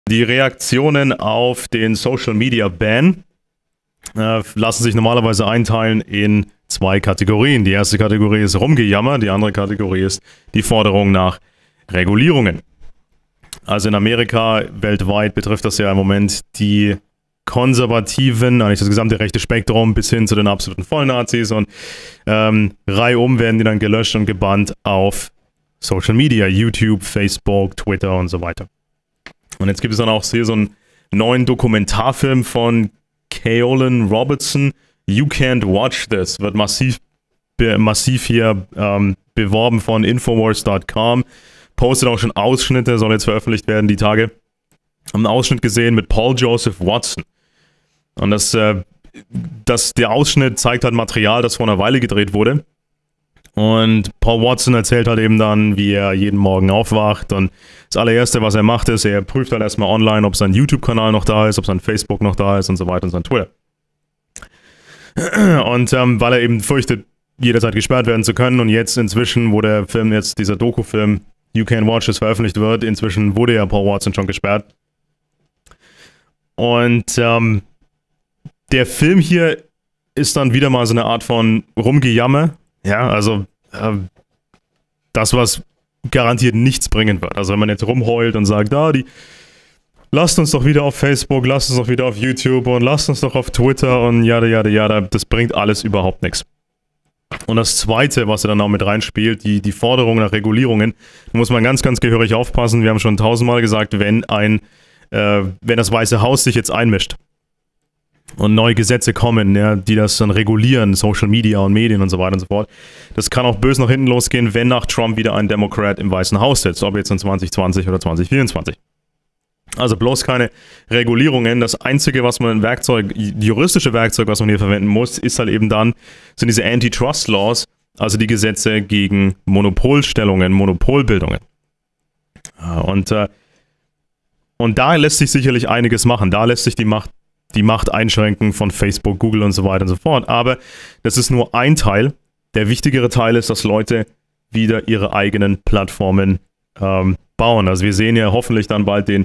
Die Reaktionen auf den Social Media Ban lassen sich normalerweise einteilen in zwei Kategorien. Die erste Kategorie ist Rumgejammer, die andere Kategorie ist die Forderung nach Regulierungen. Also in Amerika, weltweit betrifft das ja im Moment die Konservativen, eigentlich das gesamte rechte Spektrum bis hin zu den absoluten Vollnazis und reihum werden die dann gelöscht und gebannt auf Social Media, YouTube, Facebook, Twitter und so weiter. Und jetzt gibt es dann auch hier so einen neuen Dokumentarfilm von Kaolin Robertson, You Can't Watch This, wird massiv hier beworben von Infowars.com, postet auch schon Ausschnitte, soll jetzt veröffentlicht werden die Tage. Haben einen Ausschnitt gesehen mit Paul Joseph Watson. Und der Ausschnitt zeigt halt Material, das vor einer Weile gedreht wurde. Und Paul Watson erzählt halt eben dann, wie er jeden Morgen aufwacht und das allererste, was er macht, ist, er prüft halt erstmal online, ob sein YouTube-Kanal noch da ist, ob sein Facebook noch da ist und so weiter und sein Twitter. Und weil er eben fürchtet, jederzeit gesperrt werden zu können und jetzt inzwischen, wo der Film jetzt, dieser Doku-Film You Can't Watch This veröffentlicht wird, inzwischen wurde ja Paul Watson schon gesperrt. Und der Film hier ist dann wieder mal so eine Art von Rumgejammer. Ja, also das, was garantiert nichts bringen wird. Also wenn man jetzt rumheult und sagt, lasst uns doch wieder auf Facebook, lasst uns doch wieder auf YouTube und lasst uns doch auf Twitter und jada, das bringt alles überhaupt nichts. Und das Zweite, was er dann auch mit reinspielt, die Forderung nach Regulierungen, da muss man ganz, ganz gehörig aufpassen. Wir haben schon 1000-mal gesagt, wenn das Weiße Haus sich jetzt einmischt und neue Gesetze kommen, ja, die das dann regulieren, Social Media und Medien und so weiter und so fort. Das kann auch böse nach hinten losgehen, wenn nach Trump wieder ein Demokrat im Weißen Haus sitzt, ob jetzt in 2020 oder 2024. Also bloß keine Regulierungen. Das einzige, was man juristische Werkzeug, was man hier verwenden muss, ist halt eben dann, sind diese Antitrust-Laws, also die Gesetze gegen Monopolstellungen, Monopolbildungen. Und da lässt sich sicherlich einiges machen. Da lässt sich die Macht einschränken von Facebook, Google und so weiter und so fort. Aber das ist nur ein Teil. Der wichtigere Teil ist, dass Leute wieder ihre eigenen Plattformen bauen. Also wir sehen ja hoffentlich dann bald den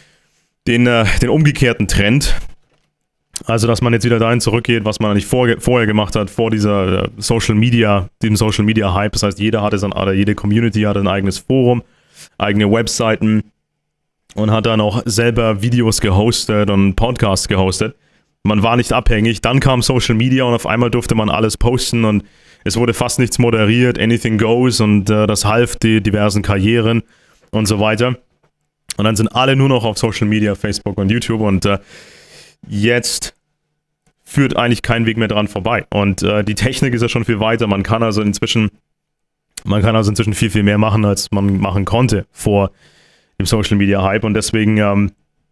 umgekehrten Trend. Also dass man jetzt wieder dahin zurückgeht, was man eigentlich vorher gemacht hat, vor diesem Social Media Hype. Das heißt, jede Community hatte ein eigenes Forum, eigene Webseiten und hat dann auch selber Videos gehostet und Podcasts gehostet. Man war nicht abhängig. Dann kam Social Media und auf einmal durfte man alles posten und es wurde fast nichts moderiert, anything goes und das half die diversen Karrieren und so weiter. Und dann sind alle nur noch auf Social Media, Facebook und YouTube und jetzt führt eigentlich kein Weg mehr dran vorbei. Und die Technik ist ja schon viel weiter. Man kann also inzwischen viel, viel mehr machen, als man machen konnte vor dem Social Media Hype und deswegen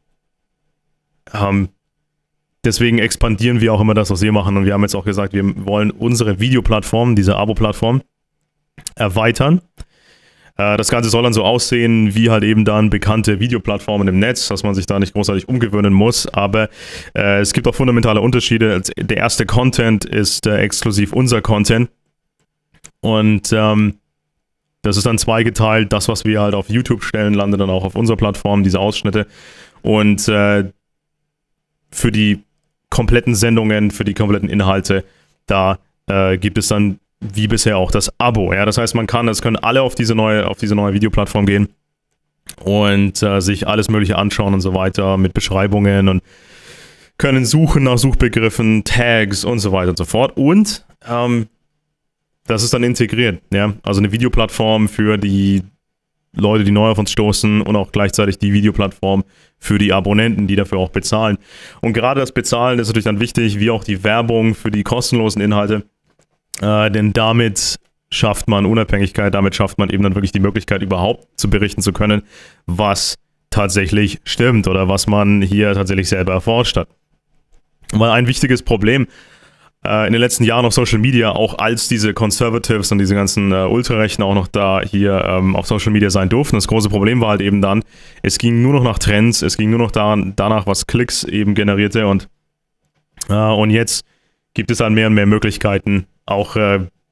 expandieren wir auch immer das, was wir machen und wir haben jetzt auch gesagt, wir wollen unsere Videoplattform, diese Abo-Plattform erweitern. Das Ganze soll dann so aussehen, wie halt eben dann bekannte Videoplattformen im Netz, dass man sich da nicht großartig umgewöhnen muss, aber es gibt auch fundamentale Unterschiede. Der erste Content ist exklusiv unser Content und das ist dann zweigeteilt. Das, was wir halt auf YouTube stellen, landet dann auch auf unserer Plattform, diese Ausschnitte. Und für die kompletten Sendungen, für die kompletten Inhalte, da gibt es dann wie bisher auch das Abo. Ja? Das heißt, das können alle auf diese neue Videoplattform gehen und sich alles Mögliche anschauen und so weiter mit Beschreibungen und können suchen nach Suchbegriffen, Tags und so weiter und so fort. Und das ist dann integriert, ja. Also eine Videoplattform für die Leute, die neu auf uns stoßen und auch gleichzeitig die Videoplattform für die Abonnenten, die dafür auch bezahlen. Und gerade das Bezahlen ist natürlich dann wichtig, wie auch die Werbung für die kostenlosen Inhalte, denn damit schafft man Unabhängigkeit, damit schafft man eben dann wirklich die Möglichkeit, überhaupt zu berichten zu können, was tatsächlich stimmt oder was man hier tatsächlich selber erforscht hat. Weil ein wichtiges Problem in den letzten Jahren auf Social Media, auch als diese Conservatives und diese ganzen Ultrarechten auch noch da hier auf Social Media sein durften. Das große Problem war halt eben dann, es ging nur noch nach Trends, es ging nur noch danach, was Klicks eben generierte und jetzt gibt es dann mehr und mehr Möglichkeiten, auch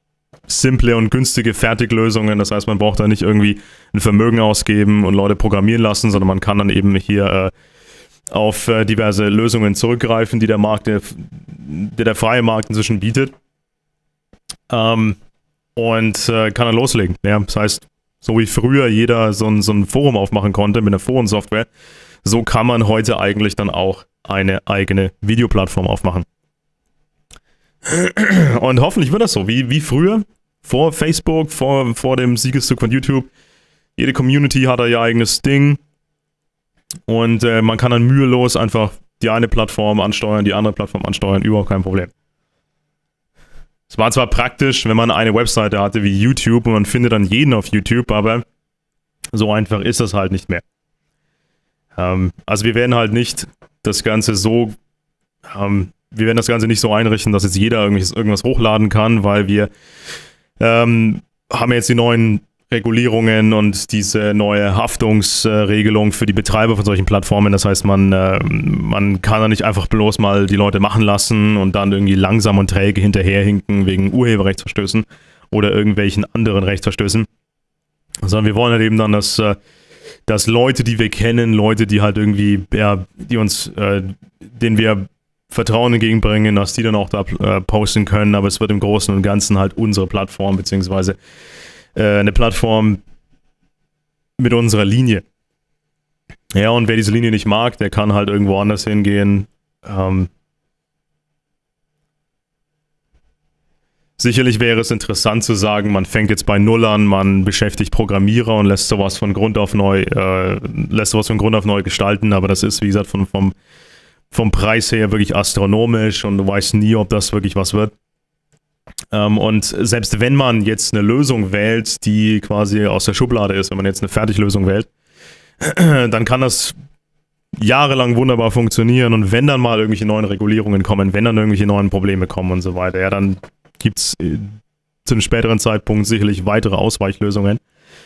simple und günstige Fertiglösungen. Das heißt, man braucht da nicht irgendwie ein Vermögen ausgeben und Leute programmieren lassen, sondern man kann dann eben hier auf diverse Lösungen zurückgreifen, die der Markt, der freie Markt inzwischen bietet. Und kann dann loslegen. Ja, das heißt, so wie früher jeder so ein Forum aufmachen konnte mit einer Forensoftware, so kann man heute eigentlich dann auch eine eigene Videoplattform aufmachen. Und hoffentlich wird das so, wie früher, vor Facebook, vor dem Siegeszug von YouTube. Jede Community hat da ihr eigenes Ding und man kann dann mühelos einfach die eine Plattform ansteuern, die andere Plattform ansteuern, überhaupt kein Problem. Es war zwar praktisch, wenn man eine Webseite hatte wie YouTube und man findet dann jeden auf YouTube, aber so einfach ist das halt nicht mehr. Also wir werden halt nicht das Ganze so, wir werden das Ganze nicht so einrichten, dass jetzt jeder irgendwas hochladen kann, weil wir haben jetzt die neuen Regulierungen und diese neue Haftungsregelung für die Betreiber von solchen Plattformen. Das heißt, man kann da nicht einfach bloß mal die Leute machen lassen und dann irgendwie langsam und träge hinterherhinken wegen Urheberrechtsverstößen oder irgendwelchen anderen Rechtsverstößen. Sondern wir wollen halt eben dann, dass Leute, die wir kennen, Leute, die halt irgendwie, ja, die uns, denen wir Vertrauen entgegenbringen, dass die dann auch da posten können, aber es wird im Großen und Ganzen halt unsere Plattform, beziehungsweise eine Plattform mit unserer Linie. Ja, und wer diese Linie nicht mag, der kann halt irgendwo anders hingehen. Sicherlich wäre es interessant zu sagen, man fängt jetzt bei Null an, man beschäftigt Programmierer und lässt sowas von Grund auf neu gestalten, aber das ist, wie gesagt, vom Preis her wirklich astronomisch und du weißt nie, ob das wirklich was wird. Und selbst wenn man jetzt eine Lösung wählt, die quasi aus der Schublade ist, wenn man jetzt eine Fertiglösung wählt, dann kann das jahrelang wunderbar funktionieren und wenn dann mal irgendwelche neuen Regulierungen kommen, wenn dann irgendwelche neuen Probleme kommen und so weiter, ja, dann gibt es zu einem späteren Zeitpunkt sicherlich weitere Ausweichlösungen.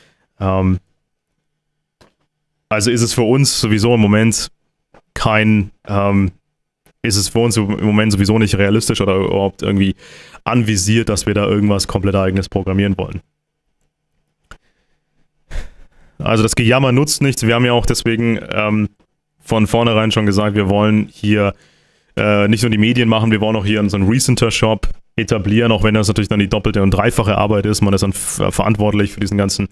Also ist es für uns sowieso im Moment ist es für uns im Moment sowieso nicht realistisch oder überhaupt irgendwie anvisiert, dass wir da irgendwas komplett eigenes programmieren wollen. Also das Gejammer nutzt nichts. Wir haben ja auch deswegen von vornherein schon gesagt, wir wollen hier nicht nur die Medien machen, wir wollen auch hier unseren Recenter-Shop etablieren, auch wenn das natürlich dann die doppelte und dreifache Arbeit ist. Man ist dann verantwortlich für diesen ganzen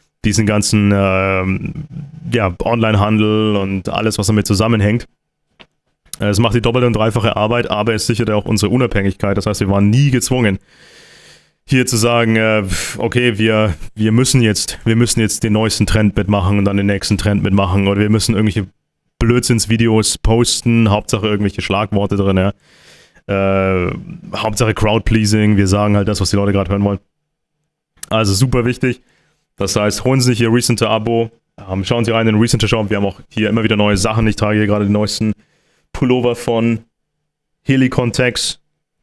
Online-Handel und alles, was damit zusammenhängt. Es macht die doppelte und dreifache Arbeit, aber es sichert ja auch unsere Unabhängigkeit. Das heißt, wir waren nie gezwungen, hier zu sagen, okay, wir müssen jetzt den neuesten Trend mitmachen und dann den nächsten Trend mitmachen oder wir müssen irgendwelche Blödsinnsvideos posten, Hauptsache irgendwelche Schlagworte drin, ja. Hauptsache Crowdpleasing, wir sagen halt das, was die Leute gerade hören wollen. Also super wichtig. Das heißt, holen Sie sich Ihr Recenter-Abo, schauen Sie rein in den Recenter-Shop, wir haben auch hier immer wieder neue Sachen. Ich trage hier gerade den neuesten Pullover von Helicontex.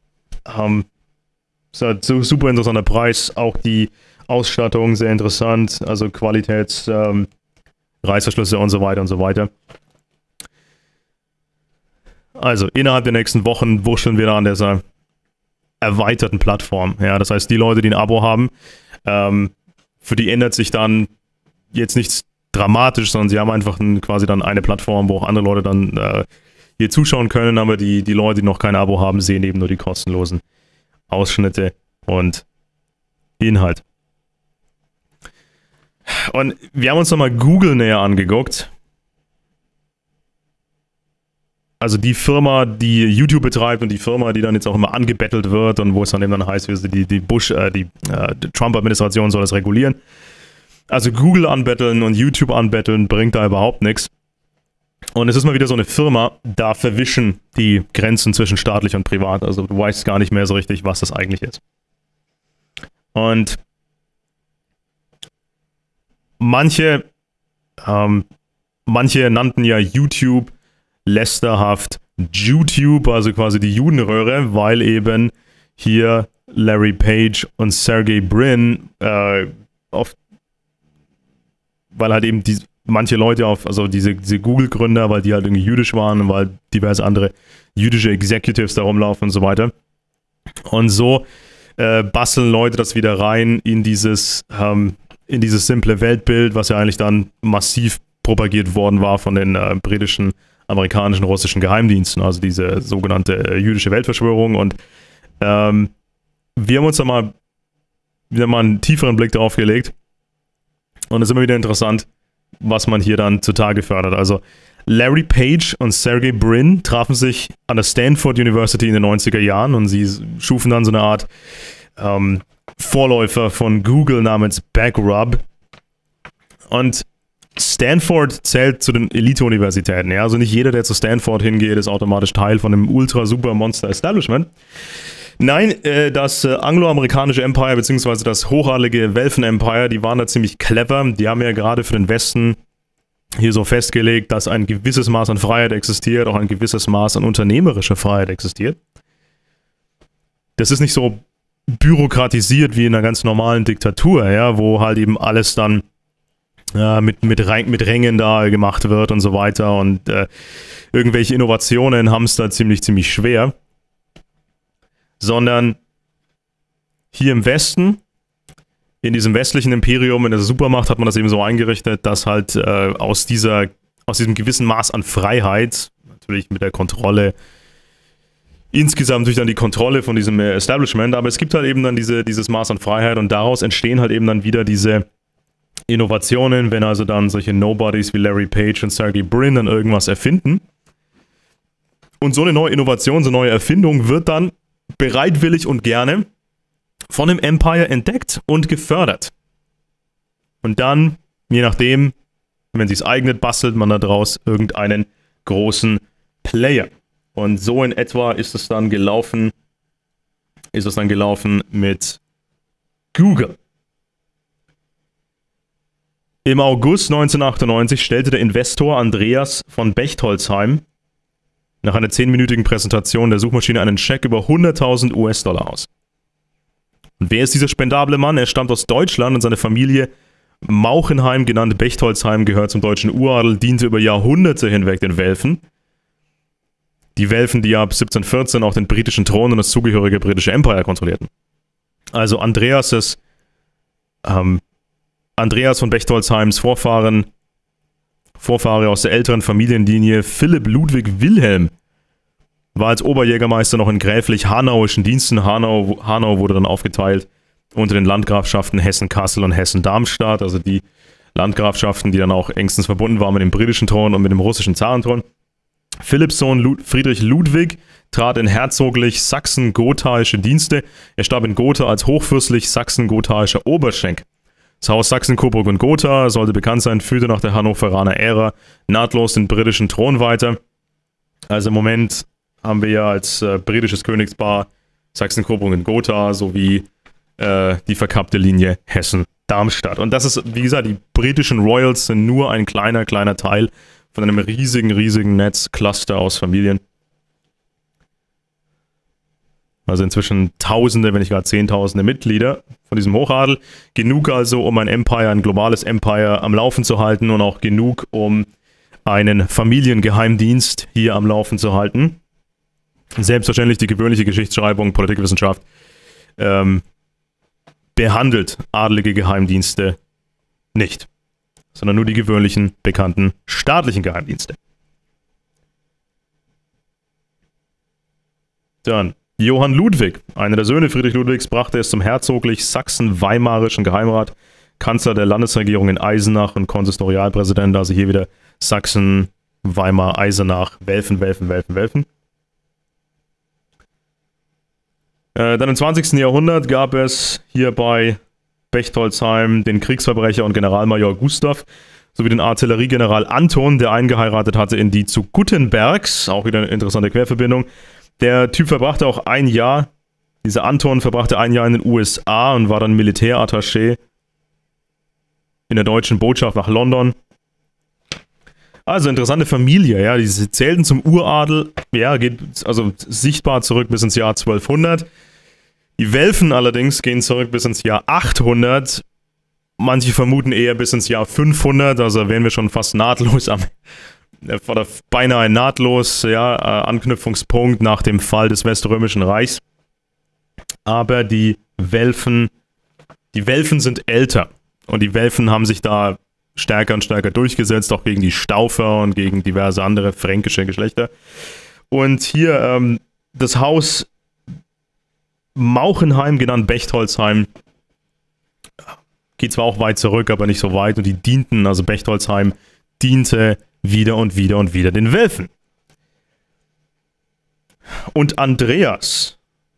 Ist halt super interessanter Preis, auch die Ausstattung sehr interessant, also Qualitäts, Reißverschlüsse und so weiter und so weiter. Also innerhalb der nächsten Wochen wurschteln wir da an dieser erweiterten Plattform. Ja, das heißt, die Leute, die ein Abo haben, für die ändert sich dann jetzt nichts dramatisch, sondern sie haben einfach quasi dann eine Plattform, wo auch andere Leute dann hier zuschauen können, aber die Leute, die noch kein Abo haben, sehen eben nur die kostenlosen Ausschnitte und Inhalt. Und wir haben uns nochmal Google näher angeguckt. Also die Firma, die YouTube betreibt und die Firma, die dann jetzt auch immer angebettelt wird und wo es dann eben dann heißt, die Trump-Administration soll das regulieren. Also Google anbetteln und YouTube anbetteln bringt da überhaupt nichts. Und es ist mal wieder so eine Firma, da verwischen die Grenzen zwischen staatlich und privat. Also du weißt gar nicht mehr so richtig, was das eigentlich ist. Und manche nannten ja YouTube lästerhaft YouTube, also quasi die Judenröhre, weil eben hier Larry Page und Sergey Brin weil halt eben manche Leute also diese Google-Gründer, weil die halt irgendwie jüdisch waren und weil diverse andere jüdische Executives da rumlaufen und so weiter. Und so basteln Leute das wieder rein in dieses simple Weltbild, was ja eigentlich dann massiv propagiert worden war von den britischen, amerikanischen, russischen Geheimdiensten, also diese sogenannte jüdische Weltverschwörung. Und wir haben uns da mal wieder mal einen tieferen Blick darauf gelegt. Und es ist immer wieder interessant, was man hier dann zutage fördert. Also Larry Page und Sergey Brin trafen sich an der Stanford University in den 90er Jahren und sie schufen dann so eine Art Vorläufer von Google namens Backrub. Und Stanford zählt zu den Elite-Universitäten. Ja? Also nicht jeder, der zu Stanford hingeht, ist automatisch Teil von einem Ultra-Super-Monster-Establishment. Nein, das angloamerikanische Empire bzw. das hochadelige Welfen-Empire, die waren da ziemlich clever. Die haben ja gerade für den Westen hier so festgelegt, dass ein gewisses Maß an Freiheit existiert, auch ein gewisses Maß an unternehmerischer Freiheit existiert. Das ist nicht so bürokratisiert wie in einer ganz normalen Diktatur, ja, wo halt eben alles dann mit Rängen da gemacht wird und so weiter und irgendwelche Innovationen haben es da ziemlich schwer. Sondern hier im Westen, in diesem westlichen Imperium, in der Supermacht, hat man das eben so eingerichtet, dass halt aus diesem gewissen Maß an Freiheit, natürlich mit der Kontrolle, insgesamt durch dann die Kontrolle von diesem Establishment, aber es gibt halt eben dann dieses Maß an Freiheit und daraus entstehen halt eben dann wieder diese Innovationen, wenn also dann solche Nobodies wie Larry Page und Sergey Brin dann irgendwas erfinden. Und so eine neue Innovation, so eine neue Erfindung wird dann bereitwillig und gerne von dem Empire entdeckt und gefördert. Und dann, je nachdem, wenn sich's eignet, bastelt man daraus irgendeinen großen Player. Und so in etwa ist es dann gelaufen mit Google. Im August 1998 stellte der Investor Andreas von Bechtolsheim nach einer 10-minütigen Präsentation der Suchmaschine einen Scheck über 100.000 US-Dollar aus. Und wer ist dieser spendable Mann? Er stammt aus Deutschland und seine Familie Mauchenheim, genannt Bechtolsheim, gehört zum deutschen Uradel, diente über Jahrhunderte hinweg den Welfen. Die Welfen, die ab 1714 auch den britischen Thron und das zugehörige britische Empire kontrollierten. Also Andreas von Bechtolsheims Vorfahre aus der älteren Familienlinie Philipp Ludwig Wilhelm war als Oberjägermeister noch in gräflich-hanauischen Diensten. Hanau wurde dann aufgeteilt unter den Landgrafschaften Hessen-Kassel und Hessen-Darmstadt, also die Landgrafschaften, die dann auch engstens verbunden waren mit dem britischen Thron und mit dem russischen Zarenthron. Philipps Sohn Friedrich Ludwig trat in herzoglich sachsen-gothaische Dienste. Er starb in Gotha als hochfürstlich sachsen-gothaischer Oberschenk. Das Haus Sachsen, Coburg und Gotha, sollte bekannt sein, führte nach der Hannoveraner Ära nahtlos den britischen Thron weiter. Also im Moment haben wir ja als britisches Königspaar Sachsen, Coburg und Gotha sowie die verkappte Linie Hessen-Darmstadt. Und das ist, wie gesagt, die britischen Royals sind nur ein kleiner Teil von einem riesigen Netz-Cluster aus Familien. Also inzwischen Tausende, wenn nicht gar Zehntausende Mitglieder von diesem Hochadel. Genug also, um ein globales Empire am Laufen zu halten und auch genug, um einen Familiengeheimdienst hier am Laufen zu halten. Selbstverständlich die gewöhnliche Geschichtsschreibung, Politikwissenschaft behandelt adlige Geheimdienste nicht, sondern nur die gewöhnlichen, bekannten staatlichen Geheimdienste. Dann Johann Ludwig, einer der Söhne Friedrich Ludwigs, brachte es zum herzoglich sachsen-weimarischen Geheimrat, Kanzler der Landesregierung in Eisenach und Konsistorialpräsident, also hier wieder Sachsen, Weimar, Eisenach, Welfen. Dann im 20. Jahrhundert gab es hier bei Bechtolsheim den Kriegsverbrecher und Generalmajor Gustav sowie den Artilleriegeneral Anton, der eingeheiratet hatte in die zu Guttenbergs, auch wieder eine interessante Querverbindung. Der Typ verbrachte auch ein Jahr, dieser Anton verbrachte ein Jahr in den USA und war dann Militärattaché in der deutschen Botschaft nach London. Also interessante Familie, ja, die zählten zum Uradel, ja, geht also sichtbar zurück bis ins Jahr 1200. Die Welfen allerdings gehen zurück bis ins Jahr 800. Manche vermuten eher bis ins Jahr 500, also wären wir schon fast nahtlos oder beinahe nahtlos, ja, Anknüpfungspunkt nach dem Fall des Weströmischen Reichs. aber die Welfen sind älter. Und die Welfen haben sich da stärker und stärker durchgesetzt, auch gegen die Staufer und gegen diverse andere fränkische Geschlechter. Und hier das Haus Mauchenheim, genannt Bechtoldsheim, geht zwar auch weit zurück, aber nicht so weit. Und die dienten, also Bechtoldsheim diente wieder und wieder und wieder den Welfen. Und Andreas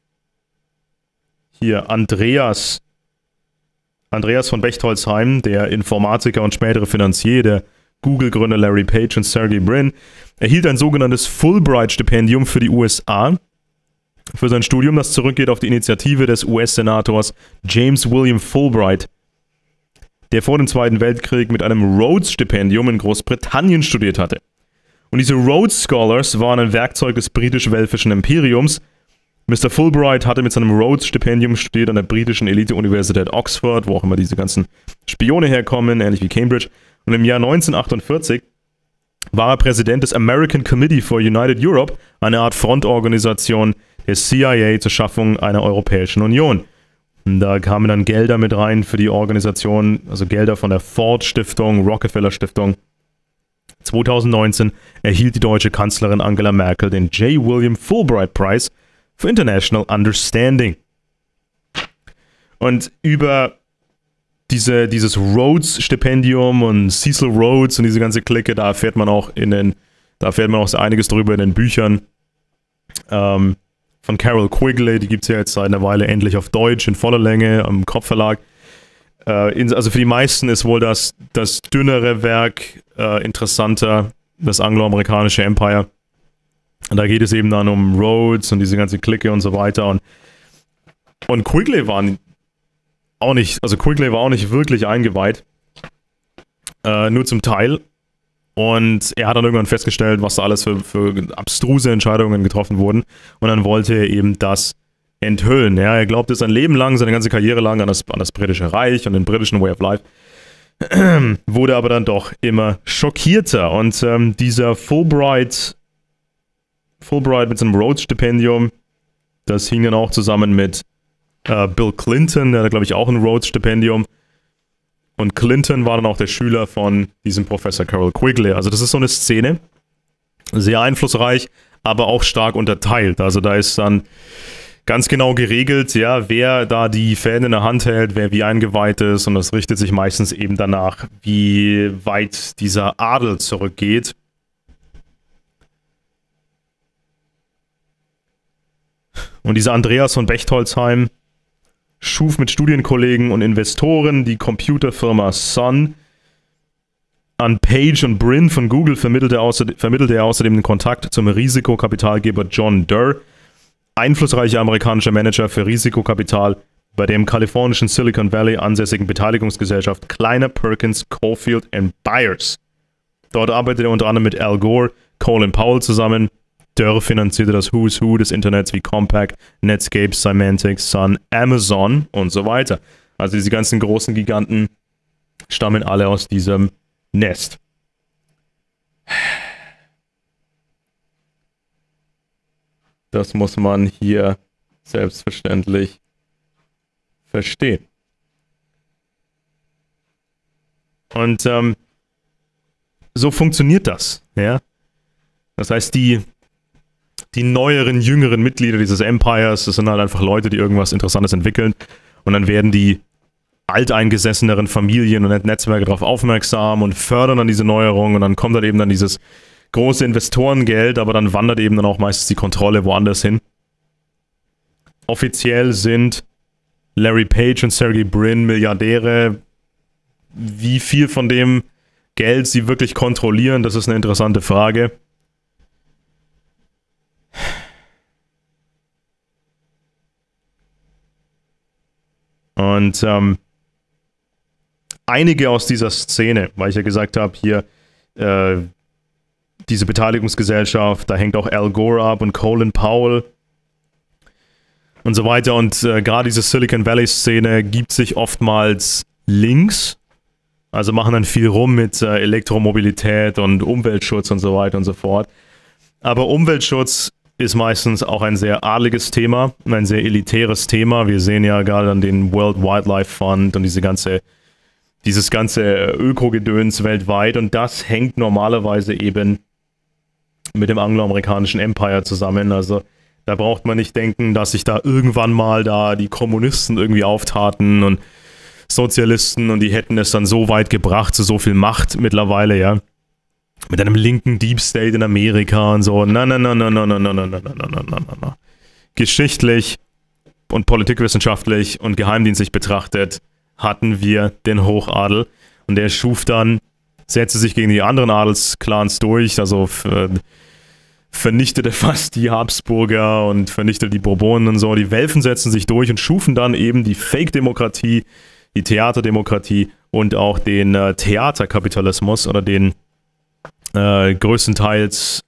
von Bechtoldsheim, der Informatiker und spätere Finanzier, der Google-Gründer Larry Page und Sergey Brin, erhielt ein sogenanntes Fulbright-Stipendium für die USA für sein Studium, das zurückgeht auf die Initiative des US-Senators James William Fulbright, der vor dem Zweiten Weltkrieg mit einem Rhodes-Stipendium in Großbritannien studiert hatte. Und diese Rhodes Scholars waren ein Werkzeug des britisch-welfischen Imperiums. Mr. Fulbright hatte mit seinem Rhodes-Stipendium studiert an der britischen Elite-Universität Oxford, wo auch immer diese ganzen Spione herkommen, ähnlich wie Cambridge. Und im Jahr 1948 war er Präsident des American Committee for United Europe, eine Art Frontorganisation der CIA zur Schaffung einer Europäischen Union. Und da kamen dann Gelder mit rein für die Organisation, also Gelder von der Ford-Stiftung, Rockefeller-Stiftung. 2019 erhielt die deutsche Kanzlerin Angela Merkel den J. William Fulbright Prize for International Understanding. Und über dieses Rhodes-Stipendium und Cecil Rhodes und diese ganze Clique, da erfährt man auch einiges drüber in den Büchern von Carol Quigley, die gibt es ja jetzt seit einer Weile endlich auf Deutsch in voller Länge am Kopfverlag. Also für die meisten ist wohl das dünnere Werk interessanter, das angloamerikanische Empire. Und da geht es eben dann um Rhodes und diese ganze Clique und so weiter. Und Quigley war auch nicht wirklich eingeweiht. Nur zum Teil. Und er hat dann irgendwann festgestellt, was da alles für abstruse Entscheidungen getroffen wurden. Und dann wollte er eben das enthüllen. Ja, er glaubte sein Leben lang, seine ganze Karriere lang an das britische Reich und den britischen Way of Life. Wurde aber dann doch immer schockierter. Und dieser Fulbright mit seinem Rhodes-Stipendium, das hing dann auch zusammen mit Bill Clinton, der hatte, glaube ich, auch ein Rhodes-Stipendium. Und Clinton war dann auch der Schüler von diesem Professor Carol Quigley. Also das ist so eine Szene, sehr einflussreich, aber auch stark unterteilt. Also da ist dann ganz genau geregelt, ja, wer da die Fäden in der Hand hält, wer wie eingeweiht ist. Und das richtet sich meistens eben danach, wie weit dieser Adel zurückgeht. Und dieser Andreas von Bechtoldsheim schuf mit Studienkollegen und Investoren die Computerfirma Sun. An Page und Brin von Google vermittelte er außerdem den Kontakt zum Risikokapitalgeber John Doerr, einflussreicher amerikanischer Manager für Risikokapital bei der im kalifornischen Silicon Valley ansässigen Beteiligungsgesellschaft Kleiner Perkins Caulfield Byers. Dort arbeitete er unter anderem mit Al Gore, Colin Powell zusammen. Doerr finanzierte das Who's Who des Internets wie Compaq, Netscape, Symantec, Sun, Amazon und so weiter. Also diese ganzen großen Giganten stammen alle aus diesem Nest. Das muss man hier selbstverständlich verstehen. Und so funktioniert das. Ja? Das heißt, die neueren, jüngeren Mitglieder dieses Empires, das sind halt einfach Leute, die irgendwas Interessantes entwickeln. Und dann werden die alteingesesseneren Familien und Netzwerke darauf aufmerksam und fördern dann diese Neuerung. Und dann kommt dann eben dieses große Investorengeld, aber dann wandert eben dann auch meistens die Kontrolle woanders hin. Offiziell sind Larry Page und Sergey Brin Milliardäre. Wie viel von dem Geld sie wirklich kontrollieren, das ist eine interessante Frage. Und einige aus dieser Szene, weil ich ja gesagt habe, hier diese Beteiligungsgesellschaft, da hängt auch Al Gore ab und Colin Powell und so weiter. Und gerade diese Silicon Valley-Szene gibt sich oftmals links, also machen dann viel rum mit Elektromobilität und Umweltschutz und so weiter und so fort. Aber Umweltschutz ist meistens auch ein sehr adliges Thema, ein sehr elitäres Thema. Wir sehen ja gerade an den World Wildlife Fund und dieses ganze Ökogedöns weltweit, und das hängt normalerweise eben mit dem angloamerikanischen Empire zusammen. Also da braucht man nicht denken, dass sich da irgendwann mal da die Kommunisten irgendwie auftaten und Sozialisten und die hätten es dann so weit gebracht zu so viel Macht mittlerweile, ja. Mit einem linken Deep State in Amerika und so. Na. Geschichtlich und politikwissenschaftlich und geheimdienstlich betrachtet hatten wir den Hochadel, und der setzte sich gegen die anderen Adelsclans durch, also vernichtete fast die Habsburger und vernichtete die Bourbonen und so. Die Welfen setzten sich durch und schufen dann eben die Fake-Demokratie, die Theaterdemokratie und auch den Theaterkapitalismus oder den größtenteiligen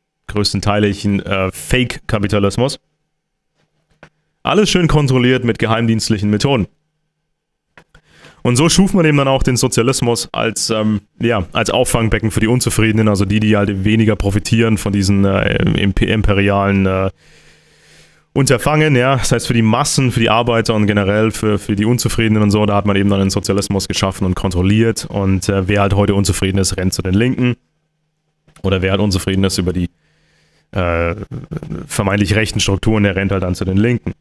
Fake-Kapitalismus. Alles schön kontrolliert mit geheimdienstlichen Methoden. Und so schuf man eben dann auch den Sozialismus als Auffangbecken für die Unzufriedenen, also die halt weniger profitieren von diesen imperialen Unterfangen, ja. Das heißt, für die Massen, für die Arbeiter und generell für die Unzufriedenen und so, da hat man eben dann den Sozialismus geschaffen und kontrolliert. Und wer halt heute unzufrieden ist, rennt zu den Linken. Oder wer halt unzufrieden ist über die vermeintlich rechten Strukturen, der rennt halt dann zu den Linken.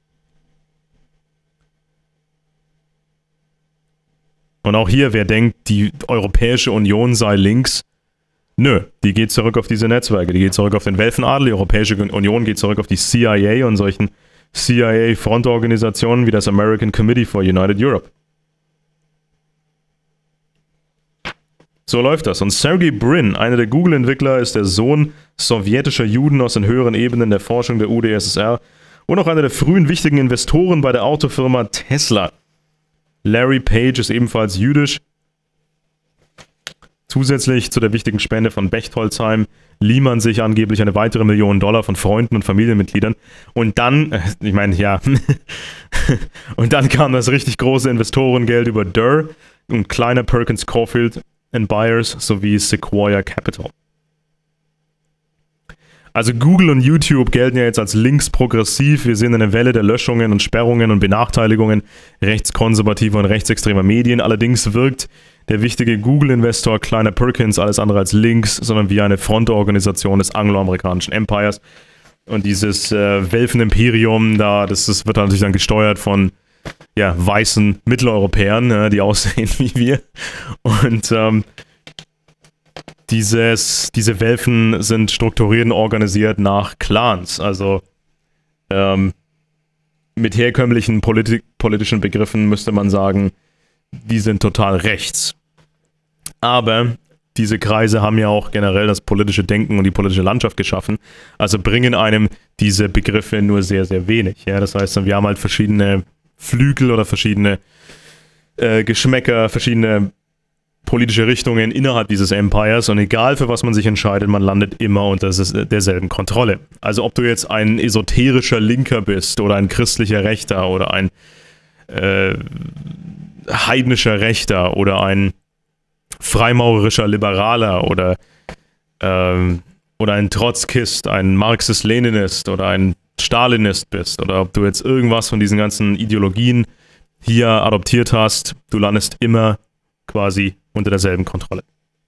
Und auch hier, wer denkt, die Europäische Union sei links, nö, die geht zurück auf diese Netzwerke, die geht zurück auf den Welfenadel, die Europäische Union geht zurück auf die CIA und solchen CIA-Frontorganisationen wie das American Committee for United Europe. So läuft das. Und Sergey Brin, einer der Google-Entwickler, ist der Sohn sowjetischer Juden aus den höheren Ebenen der Forschung der UdSSR und auch einer der frühen wichtigen Investoren bei der Autofirma Tesla. Larry Page ist ebenfalls jüdisch. Zusätzlich zu der wichtigen Spende von Bechtoldsheim lieh man sich angeblich eine weitere $1 Million von Freunden und Familienmitgliedern. Und dann, ich meine, ja, und dann kam das richtig große Investorengeld über Durr und Kleiner Perkins Caulfield and Byers sowie Sequoia Capital. Also Google und YouTube gelten ja jetzt als linksprogressiv. Wir sehen eine Welle der Löschungen und Sperrungen und Benachteiligungen rechtskonservativer und rechtsextremer Medien. Allerdings wirkt der wichtige Google-Investor Kleiner Perkins alles andere als links, sondern wie eine Frontorganisation des angloamerikanischen Empires. Und dieses Welfenimperium, das wird natürlich dann gesteuert von weißen Mitteleuropäern, die aussehen wie wir. Und diese Welfen sind strukturiert und organisiert nach Clans. Also mit herkömmlichen politischen Begriffen müsste man sagen, die sind total rechts. Aber diese Kreise haben ja auch generell das politische Denken und die politische Landschaft geschaffen. Also bringen einem diese Begriffe nur sehr, sehr wenig. Ja? Das heißt, wir haben halt verschiedene Flügel oder verschiedene Geschmäcker, verschiedene politische Richtungen innerhalb dieses Empires, und egal für was man sich entscheidet, man landet immer unter derselben Kontrolle. Also ob du jetzt ein esoterischer Linker bist oder ein christlicher Rechter oder ein heidnischer Rechter oder ein freimaurerischer Liberaler oder ein Trotzkist, ein Marxist-Leninist oder ein Stalinist bist, oder ob du jetzt irgendwas von diesen ganzen Ideologien hier adoptiert hast, du landest immer quasi unter derselben Kontrolle.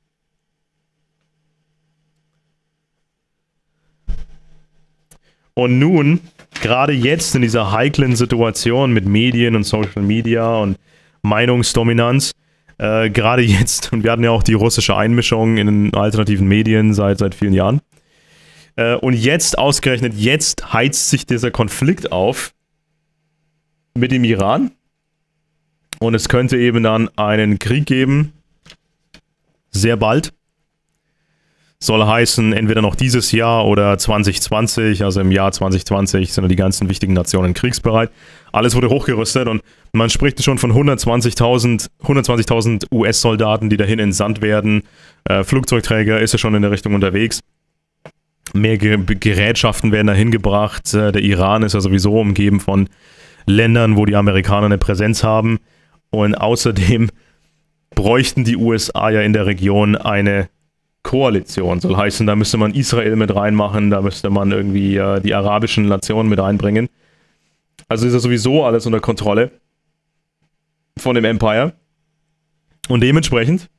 Und nun, gerade jetzt in dieser heiklen Situation mit Medien und Social Media und Meinungsdominanz, gerade jetzt, und wir hatten ja auch die russische Einmischung in den alternativen Medien seit vielen Jahren, und jetzt, ausgerechnet jetzt, heizt sich dieser Konflikt auf mit dem Iran, und es könnte eben dann einen Krieg geben, sehr bald. Soll heißen, entweder noch dieses Jahr oder 2020, also im Jahr 2020 sind die ganzen wichtigen Nationen kriegsbereit. Alles wurde hochgerüstet und man spricht schon von 120.000 US-Soldaten, die dahin entsandt werden. Flugzeugträger ist ja schon in der Richtung unterwegs. Mehr Gerätschaften werden dahin gebracht. Der Iran ist ja sowieso umgeben von Ländern, wo die Amerikaner eine Präsenz haben. Und außerdem bräuchten die USA ja in der Region eine Koalition. Soll heißen, da müsste man Israel mit reinmachen, da müsste man irgendwie die arabischen Nationen mit reinbringen. Also ist ja sowieso alles unter Kontrolle von dem Empire. Und dementsprechend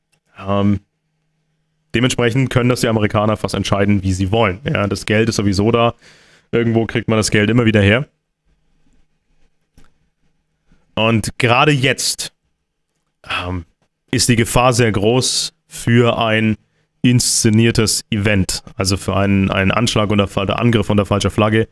können das die Amerikaner fast entscheiden, wie sie wollen. Ja, das Geld ist sowieso da. Irgendwo kriegt man das Geld immer wieder her. Und gerade jetzt ist die Gefahr sehr groß für ein inszeniertes Event. Also für einen Anschlag unter Angriff unter falscher Flagge.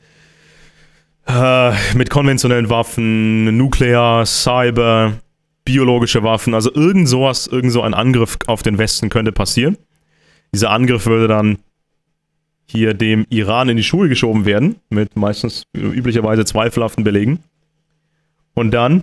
Mit konventionellen Waffen, Nuklear, Cyber, biologische Waffen. Also irgend so ein Angriff auf den Westen könnte passieren. Dieser Angriff würde dann hier dem Iran in die Schuhe geschoben werden, mit meistens üblicherweise zweifelhaften Belegen. Und dann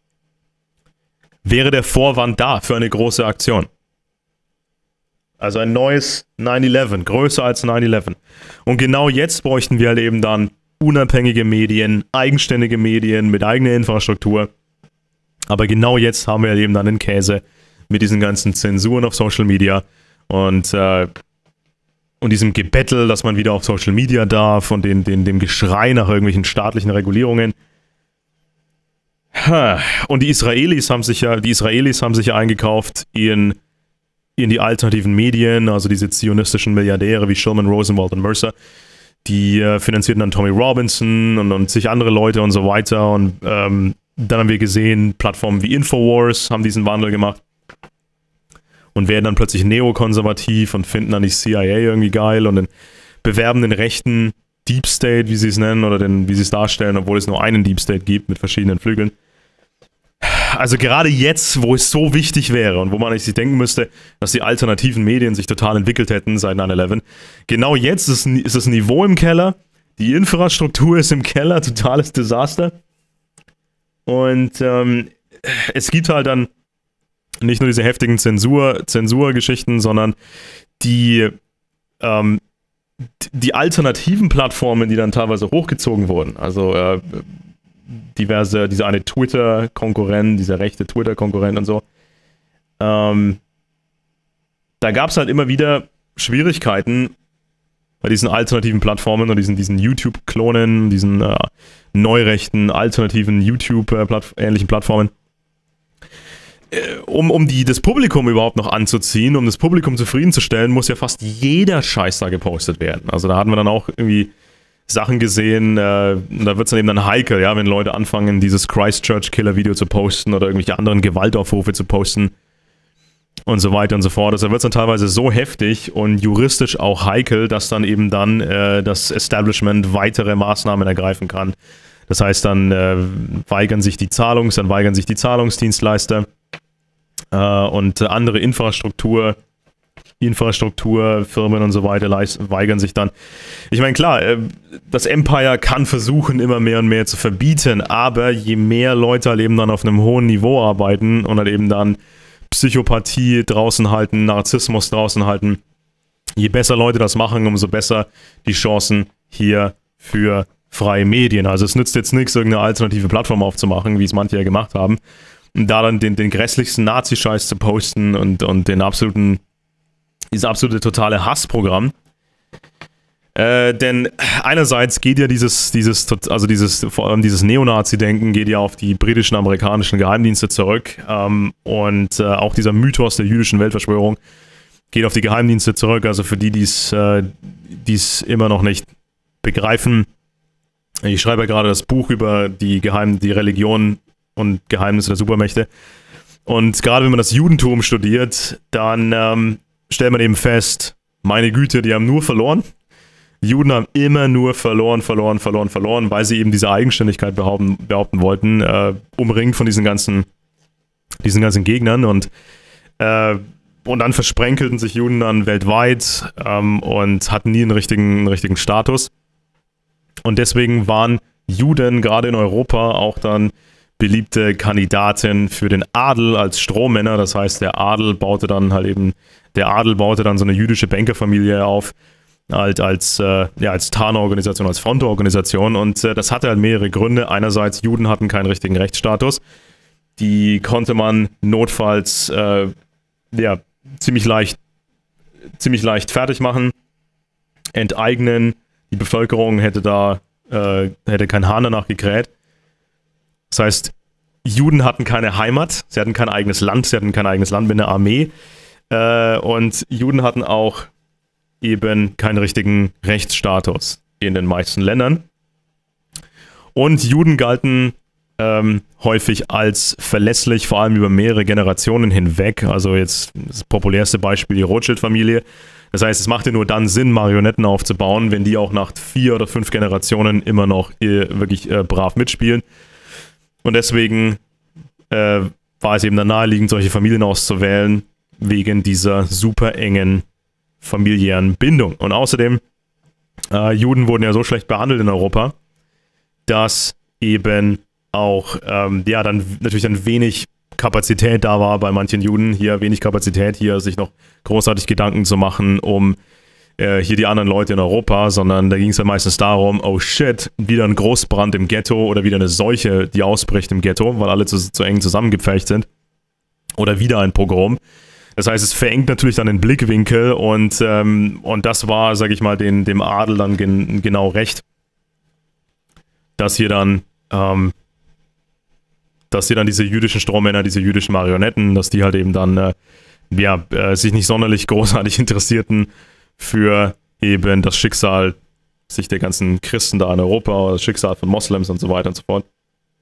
wäre der Vorwand da für eine große Aktion. Also ein neues 9/11, größer als 9/11. Und genau jetzt bräuchten wir halt eben dann unabhängige Medien, eigenständige Medien mit eigener Infrastruktur. Aber genau jetzt haben wir halt eben dann den Käse mit diesen ganzen Zensuren auf Social Media und diesem Gebettel, dass man wieder auf Social Media darf und dem Geschrei nach irgendwelchen staatlichen Regulierungen. Und die Israelis haben sich ja eingekauft in die alternativen Medien, also diese zionistischen Milliardäre wie Shulman, Rosenwald und Mercer. Die finanzierten dann Tommy Robinson und zig andere Leute und so weiter. Und dann haben wir gesehen, Plattformen wie Infowars haben diesen Wandel gemacht. Und werden dann plötzlich neokonservativ und finden dann die CIA irgendwie geil und dann bewerben den rechten Deep State, wie sie es nennen, oder wie sie es darstellen, obwohl es nur einen Deep State gibt mit verschiedenen Flügeln. Also gerade jetzt, wo es so wichtig wäre und wo man sich denken müsste, dass die alternativen Medien sich total entwickelt hätten seit 9/11, genau jetzt ist das Niveau im Keller, die Infrastruktur ist im Keller, totales Desaster. Und es gibt halt dann nicht nur diese heftigen Zensurgeschichten, sondern die alternativen Plattformen, die dann teilweise hochgezogen wurden. Also dieser eine Twitter-Konkurrent, dieser rechte Twitter-Konkurrent und so. Da gab es halt immer wieder Schwierigkeiten bei diesen alternativen Plattformen und diesen YouTube-Klonen, diesen neurechten, alternativen YouTube-ähnlichen Plattformen. Um das Publikum überhaupt noch anzuziehen, um das Publikum zufriedenzustellen, muss ja fast jeder Scheiß da gepostet werden. Also da hatten wir dann auch irgendwie Sachen gesehen, da wird es dann eben dann heikel, ja, wenn Leute anfangen, dieses Christchurch-Killer-Video zu posten oder irgendwelche anderen Gewaltaufrufe zu posten und so weiter und so fort. Also da wird es dann teilweise so heftig und juristisch auch heikel, dass dann eben dann das Establishment weitere Maßnahmen ergreifen kann. Das heißt, dann weigern sich die Zahlungsdienstleister und andere Infrastrukturfirmen und so weiter weigern sich dann. Ich meine, klar, das Empire kann versuchen, immer mehr und mehr zu verbieten, aber je mehr Leute halt eben dann auf einem hohen Niveau arbeiten und halt eben dann Psychopathie draußen halten, Narzissmus draußen halten, je besser Leute das machen, umso besser die Chancen hier für freie Medien. Also es nützt jetzt nichts, irgendeine alternative Plattform aufzumachen, wie es manche ja gemacht haben, und da dann den grässlichsten Nazi-Scheiß zu posten und dieses absolute totale Hassprogramm. Denn einerseits geht ja dieses Neonazi-Denken geht ja auf die britischen, amerikanischen Geheimdienste zurück, und auch dieser Mythos der jüdischen Weltverschwörung geht auf die Geheimdienste zurück. Also für die es immer noch nicht begreifen, ich schreibe ja gerade das Buch über die Religion und Geheimnisse der Supermächte. Und gerade wenn man das Judentum studiert, dann stellt man eben fest, meine Güte, die haben nur verloren. Die Juden haben immer nur verloren, weil sie eben diese Eigenständigkeit behaupten wollten, umringt von diesen ganzen Gegnern. Und dann versprenkelten sich Juden dann weltweit und hatten nie einen richtigen Status. Und deswegen waren Juden gerade in Europa auch dann beliebte Kandidaten für den Adel als Strohmänner. Das heißt, der Adel baute dann so eine jüdische Bankerfamilie auf, halt als Tarnorganisation, als Frontorganisation. Und das hatte halt mehrere Gründe. Einerseits, Juden hatten keinen richtigen Rechtsstatus. Die konnte man notfalls ziemlich leicht ziemlich leicht fertig machen, enteignen. Die Bevölkerung hätte kein Hahn danach gekräht. Das heißt, Juden hatten keine Heimat, sie hatten kein eigenes Land mit einer Armee. Und Juden hatten auch eben keinen richtigen Rechtsstatus in den meisten Ländern. Und Juden galten häufig als verlässlich, vor allem über mehrere Generationen hinweg. Also jetzt das populärste Beispiel, die Rothschild-Familie. Das heißt, es machte nur dann Sinn, Marionetten aufzubauen, wenn die auch nach 4 oder 5 Generationen immer noch wirklich brav mitspielen. Und deswegen war es eben dann naheliegend, solche Familien auszuwählen, wegen dieser super engen familiären Bindung. Und außerdem, Juden wurden ja so schlecht behandelt in Europa, dass eben auch dann natürlich dann wenig Kapazität da war bei manchen Juden, hier wenig Kapazität, hier sich noch großartig Gedanken zu machen um hier die anderen Leute in Europa, sondern da ging es dann meistens darum, oh shit, wieder ein Großbrand im Ghetto oder wieder eine Seuche, die ausbricht im Ghetto, weil alle zu eng zusammengepfercht sind, oder wieder ein Pogrom. Das heißt, es verengt natürlich dann den Blickwinkel und das war, sag ich mal, dem Adel dann genau recht, dass hier dann diese jüdischen Strohmänner, diese jüdischen Marionetten, dass die halt eben dann sich nicht sonderlich großartig interessierten für eben das Schicksal sich der ganzen Christen da in Europa oder das Schicksal von Moslems und so weiter und so fort.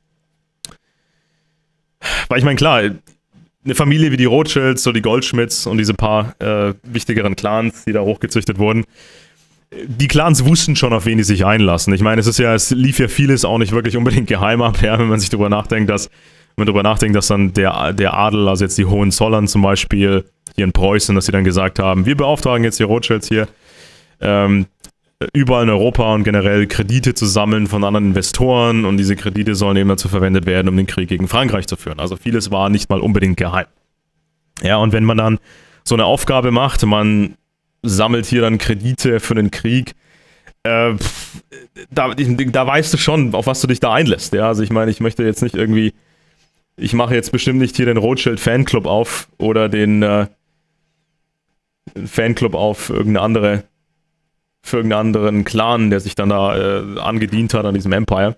Weil ich meine, klar, eine Familie wie die Rothschilds, so die Goldschmidts und diese paar wichtigeren Clans, die da hochgezüchtet wurden, die Clans wussten schon, auf wen die sich einlassen. Ich meine, es lief ja vieles auch nicht wirklich unbedingt geheim ab, ja, wenn man darüber nachdenkt, dass dann der Adel, also jetzt die Hohenzollern zum Beispiel, hier in Preußen, dass sie dann gesagt haben, wir beauftragen jetzt die Rothschilds hier, überall in Europa und generell Kredite zu sammeln von anderen Investoren und diese Kredite sollen eben dazu verwendet werden, um den Krieg gegen Frankreich zu führen. Also vieles war nicht mal unbedingt geheim. Ja, und wenn man dann so eine Aufgabe macht, man sammelt hier dann Kredite für den Krieg, da weißt du schon, auf was du dich da einlässt. Ja, also ich meine, ich mache jetzt bestimmt nicht hier den Rothschild-Fanclub auf oder den Fanclub auf für irgendeinen anderen Clan, der sich dann da angedient hat an diesem Empire.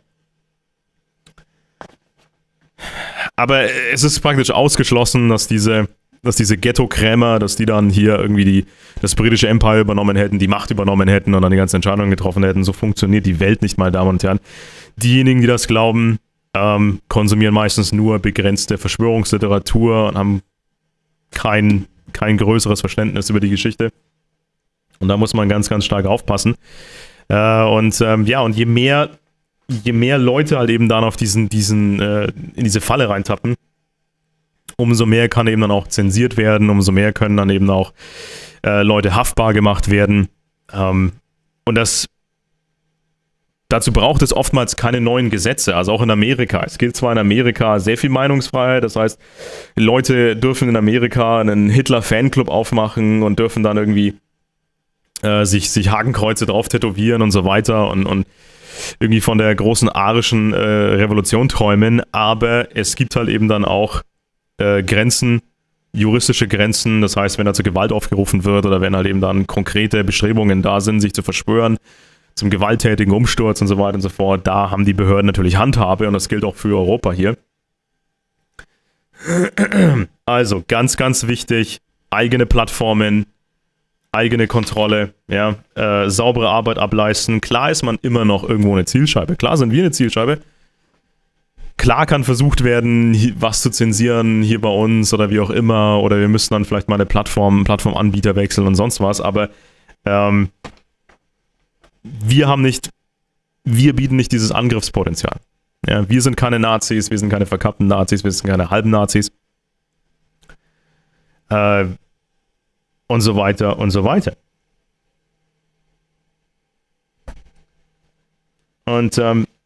Aber es ist praktisch ausgeschlossen, dass diese Ghetto-Krämer, dass die dann hier irgendwie das britische Empire übernommen hätten, die Macht übernommen hätten und dann die ganzen Entscheidungen getroffen hätten. So funktioniert die Welt nicht, meine Damen und Herren. Diejenigen, die das glauben, konsumieren meistens nur begrenzte Verschwörungsliteratur und haben kein größeres Verständnis über die Geschichte. Und da muss man ganz, ganz stark aufpassen. Und je mehr Leute halt eben dann auf in diese Falle reintappen, umso mehr kann eben dann auch zensiert werden, umso mehr können dann eben auch Leute haftbar gemacht werden. Und dazu braucht es oftmals keine neuen Gesetze, also auch in Amerika. Es gilt zwar in Amerika sehr viel Meinungsfreiheit, das heißt, Leute dürfen in Amerika einen Hitler-Fanclub aufmachen und dürfen dann irgendwie sich Hakenkreuze drauf tätowieren und so weiter und irgendwie von der großen arischen Revolution träumen, aber es gibt halt eben dann auch Grenzen, juristische Grenzen, das heißt, wenn da zur Gewalt aufgerufen wird oder wenn halt eben dann konkrete Bestrebungen da sind, sich zu verschwören, zum gewalttätigen Umsturz und so weiter und so fort, da haben die Behörden natürlich Handhabe und das gilt auch für Europa hier. Also, ganz, ganz wichtig, eigene Plattformen, eigene Kontrolle, ja, saubere Arbeit ableisten. Klar ist man immer noch irgendwo eine Zielscheibe. Klar sind wir eine Zielscheibe. Klar kann versucht werden, was zu zensieren hier bei uns oder wie auch immer, oder wir müssen dann vielleicht mal eine Plattformanbieter wechseln und sonst was, aber wir bieten nicht dieses Angriffspotenzial. Ja, wir sind keine Nazis, wir sind keine verkappten Nazis, wir sind keine halben Nazis. Und so weiter und so weiter. Und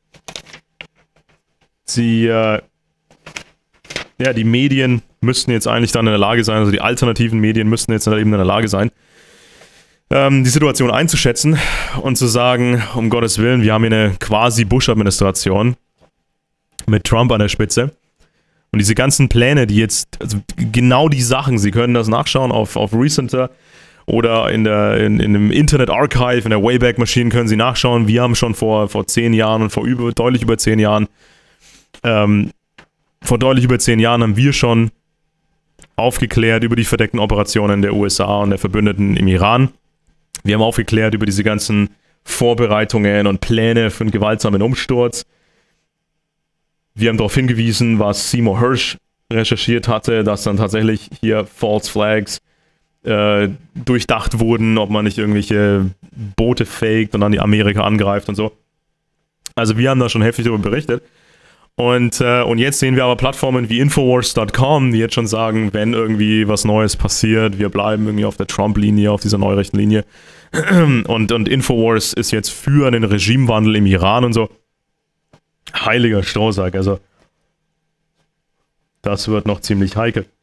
die Medien müssten jetzt eigentlich dann in der Lage sein, also die alternativen Medien müssten jetzt eben in der Lage sein, die Situation einzuschätzen und zu sagen, um Gottes Willen, wir haben hier eine quasi Bush-Administration mit Trump an der Spitze. Und diese ganzen Pläne, die jetzt, also genau die Sachen, Sie können das nachschauen auf Recenter oder in dem Internet Archive, in der Wayback Machine können Sie nachschauen. Wir haben schon vor 10 Jahren und deutlich über 10 Jahren, vor deutlich über 10 Jahren haben wir schon aufgeklärt über die verdeckten Operationen der USA und der Verbündeten im Iran. Wir haben aufgeklärt über diese ganzen Vorbereitungen und Pläne für einen gewaltsamen Umsturz. Wir haben darauf hingewiesen, was Seymour Hersh recherchiert hatte, dass dann tatsächlich hier False Flags durchdacht wurden, ob man nicht irgendwelche Boote faked und dann die Amerika angreift und so. Also wir haben da schon heftig darüber berichtet. Und jetzt sehen wir aber Plattformen wie Infowars.com, die jetzt schon sagen, wenn irgendwie was Neues passiert, wir bleiben irgendwie auf der Trump-Linie, auf dieser neurechten Linie. Und Infowars ist jetzt für einen Regimewandel im Iran und so. Heiliger Strohsack, also das wird noch ziemlich heikel.